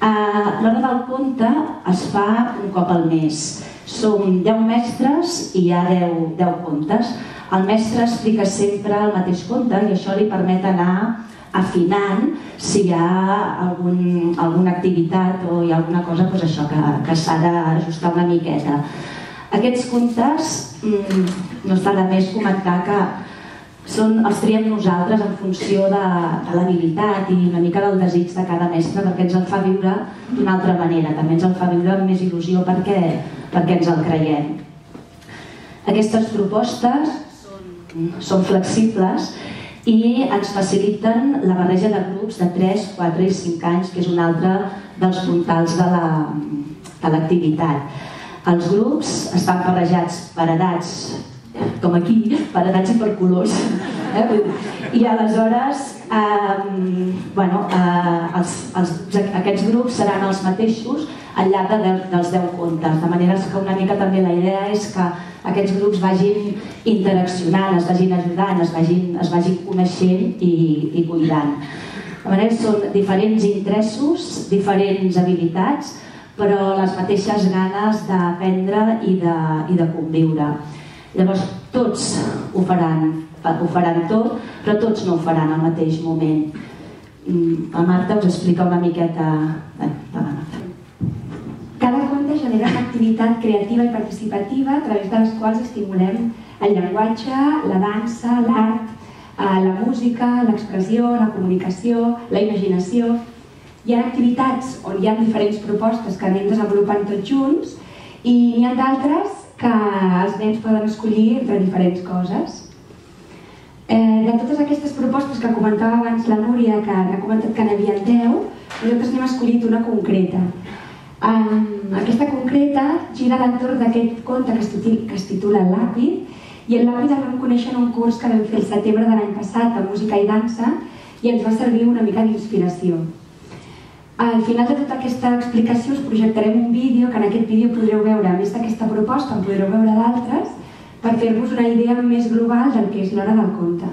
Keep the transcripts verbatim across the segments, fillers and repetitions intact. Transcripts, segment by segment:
L'hora del conte es fa un cop al mes. Som deu mestres i hi ha deu contes. El mestre explica sempre el mateix conte i això li permet anar afinant si hi ha alguna activitat o hi ha alguna cosa que s'ha d'ajustar una miqueta. Aquests contes, no està de més comentar que els triem nosaltres en funció de l'habilitat i una mica del desig de cada mestre, perquè ens el fa viure d'una altra manera, també ens el fa viure amb més il·lusió perquè ens el creiem. Aquestes propostes són flexibles i ens faciliten la barreja de grups de tres, quatre i cinc anys, que és un altre dels puntals de l'activitat. Els grups estan barrejats per edats, com aquí, per edats i per colors. I aleshores aquests grups seran els mateixos al llarg dels deu contes, de manera que una mica també la idea és que aquests grups vagin interaccionant, es vagin ajudant, es vagin coneixent i cuidant. De manera que són diferents interessos, diferents habilitats, però les mateixes ganes d'aprendre i de conviure. Llavors, tots ho faran, ho faran tot, però tots no ho faran al mateix moment. La Marta us explica una miqueta de la Marta. Cada conte genera una activitat creativa i participativa a través de les quals estimulem el llenguatge, la dansa, l'art, la música, l'expressió, la comunicació, la imaginació. Hi ha activitats on hi ha diferents propostes que anem desenvolupant tots junts i n'hi ha d'altres que els nens poden escollir entre diferents coses. De totes aquestes propostes que comentava abans la Núria, que n'ha comentat que n'hi havia deu, nosaltres n'hem escollit una concreta. Aquesta concreta gira a l'entorn d'aquest conte que es titula Làpid, i el Làpid el vam conèixer en un curs que vam fer el setembre de l'any passat de música i dansa i ens va servir una mica d'inspiració. Al final de tota aquesta explicació us projectarem un vídeo, que en aquest vídeo podreu veure, a més d'aquesta proposta, en podreu veure d'altres, per fer-vos una idea més global del que és l'hora del conte.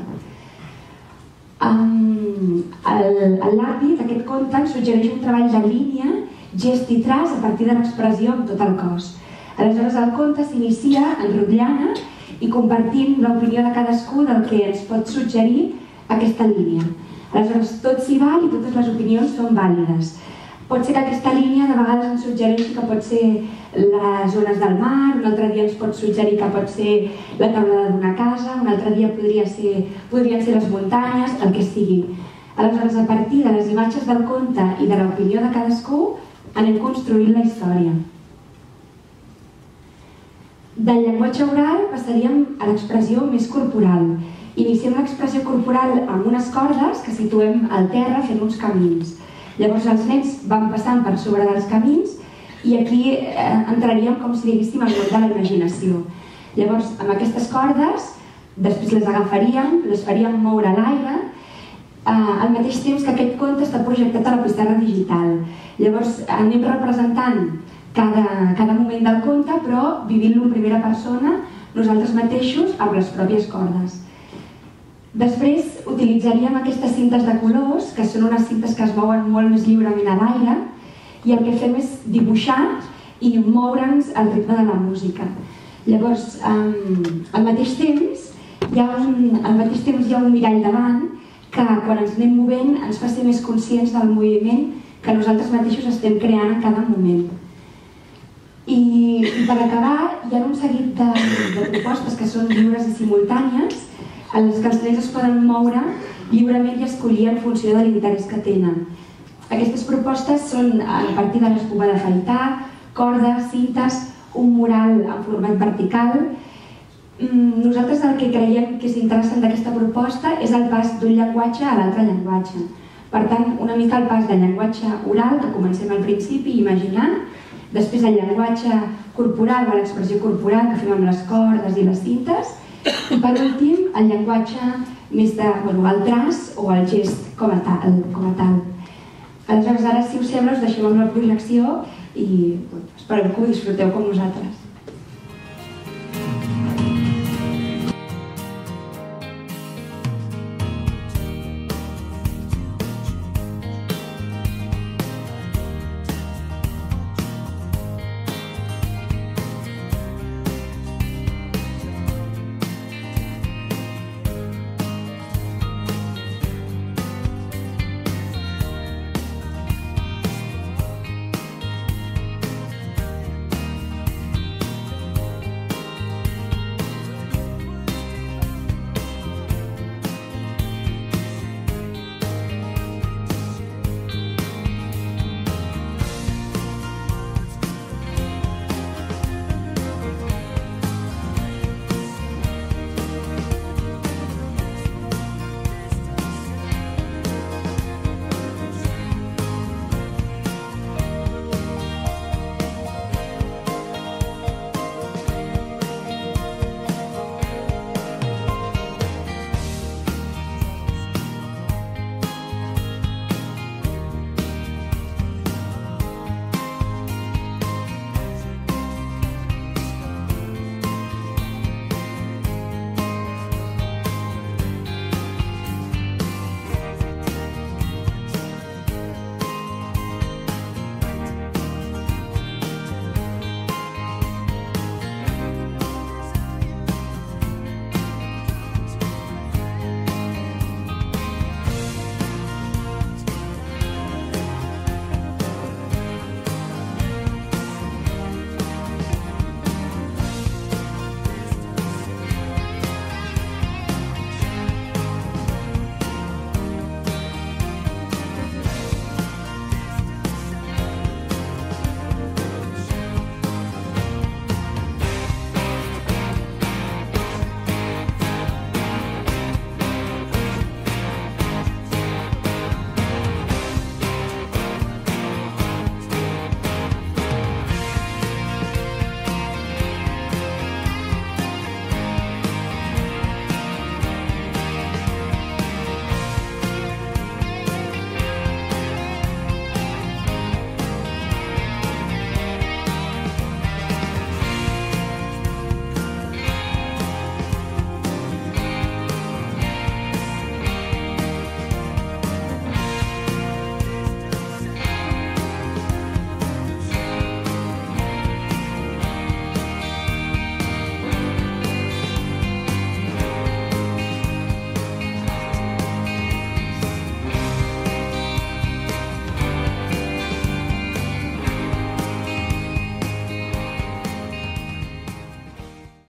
El Làpid, aquest conte, ens suggereix un treball de línia, gest i traç a partir de l'expressió amb tot el cos. Aleshores el conte s'inicia enrotllant i compartint l'opinió de cadascú del que ens pot suggerir aquesta línia. Aleshores tot s'hi val i totes les opinions són vàlides. Pot ser que aquesta línia de vegades ens suggereixi que pot ser les zones del mar, un altre dia ens pot suggerir que pot ser la teulada d'una casa, un altre dia podrien ser les muntanyes, el que sigui. Aleshores, a partir de les imatges del conte i de l'opinió de cadascú, anem construint la història. Del llenguatge oral passaríem a l'expressió més corporal. Iniciem l'expressió corporal amb unes cordes que situem al terra fent uns camins. Llavors els nens van passant per sobre dels camins i aquí entraríem, com si diguéssim, al món de la imaginació. Llavors, amb aquestes cordes, després les agafaríem, les faríem moure a l'aire, al mateix temps que aquest conte està projectat a la pissarra digital. Llavors anem representant cada moment del conte, però vivint-lo en primera persona, nosaltres mateixos, amb les pròpies cordes. Després utilitzaríem aquestes cintes de colors, que són unes cintes que es mouen molt més lliurement a l'aire, i el que fem és dibuixar i moure'ns al ritme de la música. Llavors, al mateix temps, hi ha un mirall davant que quan ens anem movent ens fa ser més conscients del moviment que nosaltres mateixos estem creant en cada moment. I per acabar, hi ha un seguit de propostes que són lliures i simultànies, en les que els nens es poden moure lliurement i escollir en funció de l'interès que tenen. Aquestes propostes són a partir de l'escuma d'afaitar, cordes, cintes, un mural en format vertical. Nosaltres el que creiem que és interessant d'aquesta proposta és el pas d'un llenguatge a l'altre llenguatge. Per tant, una mica el pas del llenguatge oral, que comencem al principi imaginant, després el llenguatge corporal o l'expressió corporal que fem amb les cordes i les cintes, i per últim el llenguatge més del traç o el gest com a tal. Aleshores, ara, si us sembla, us deixem amb la projecció i espero que ho disfruteu com nosaltres.